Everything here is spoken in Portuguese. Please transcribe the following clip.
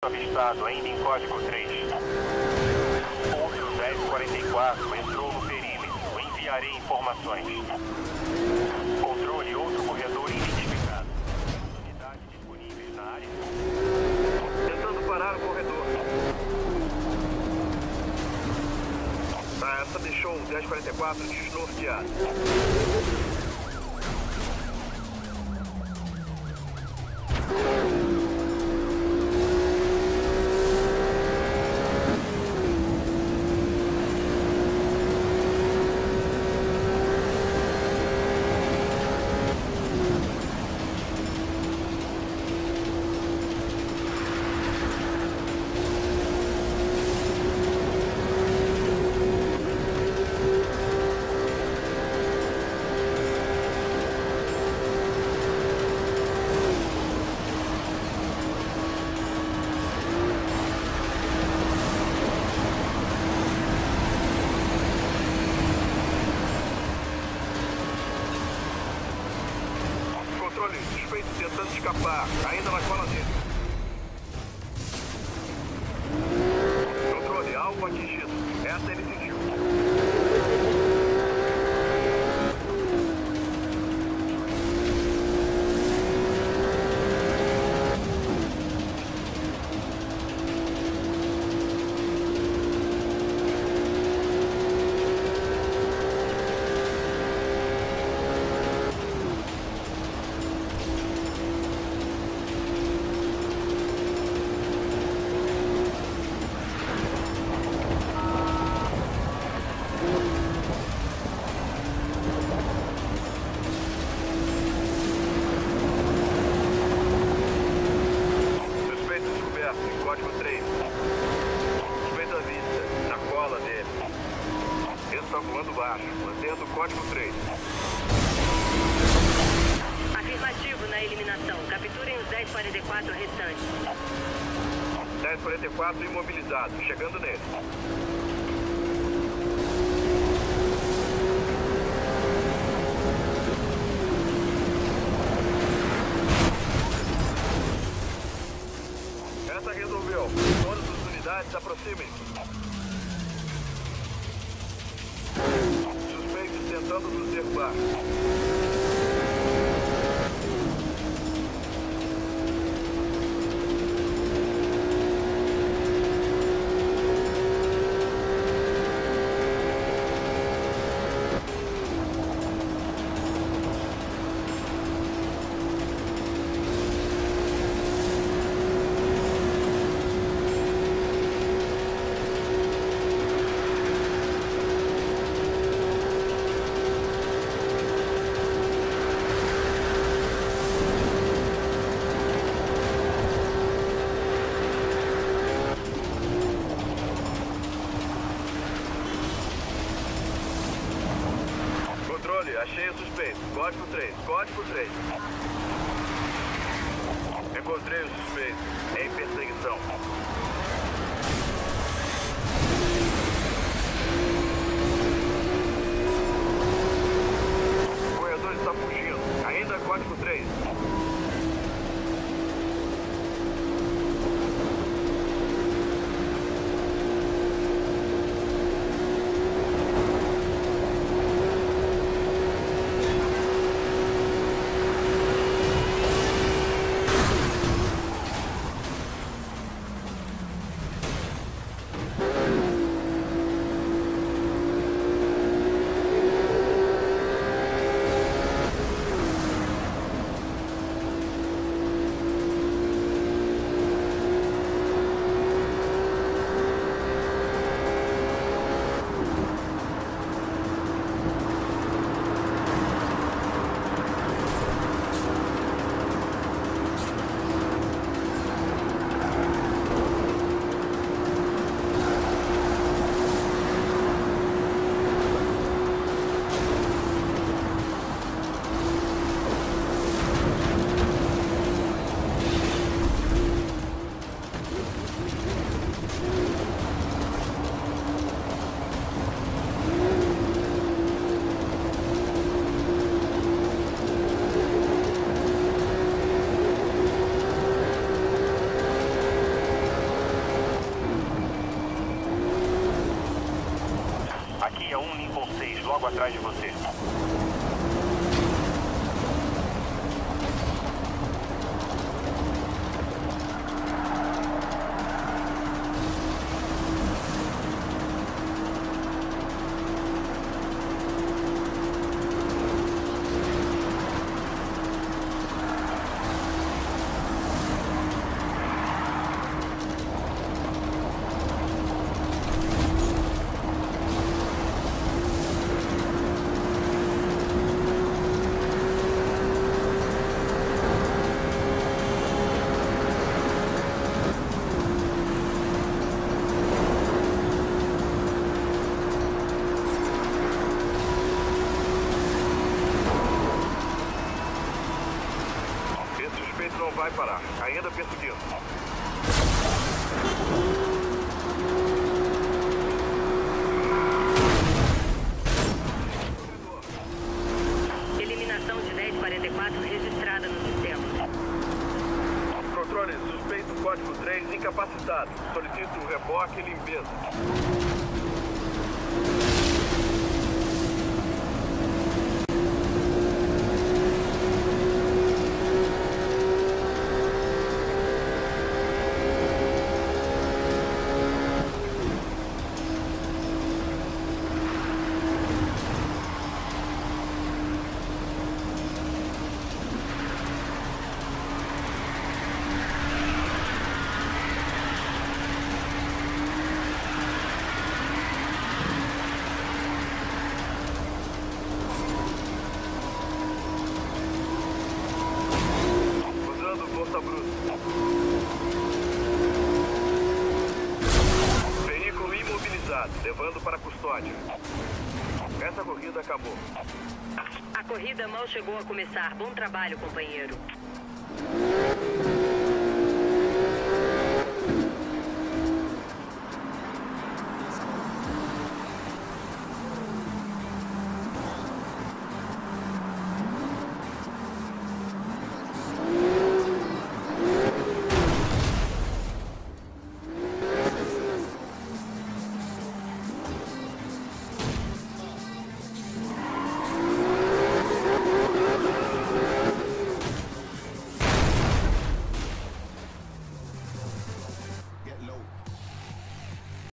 Avistado, ainda em código 3. Outro 1044 entrou no perímetro. Enviarei informações. Controle, outro corredor identificado. Unidades disponíveis na área. Tentando parar o corredor. Essa deixou o 1044 desnorteado. Suspeito tentando escapar, ainda na cola dele. Controle, alvo atingido. Essa ele sentiu. Código 3. Suspeita à vista, na cola dele. Ele está voando baixo, mantendo o código 3. Afirmativo na eliminação. Capturem os 1044 restantes. 1044 imobilizado, chegando nele. Essa resolveu. Todas as unidades aproximem-se. Suspeitos tentando nos derrubar. Achei o suspeito. Código 3. Código 3. Encontrei o suspeito. Em perseguição. O corredor está fugindo. Ainda código 3. atrás de você. Não vai parar, ainda perseguindo. Eliminação de 1044 registrada no sistema. Controle, suspeito código 3 incapacitado. Solicito reboque e limpeza. Veículo imobilizado, levando para a custódia. Essa corrida acabou. A corrida mal chegou a começar. Bom trabalho, companheiro.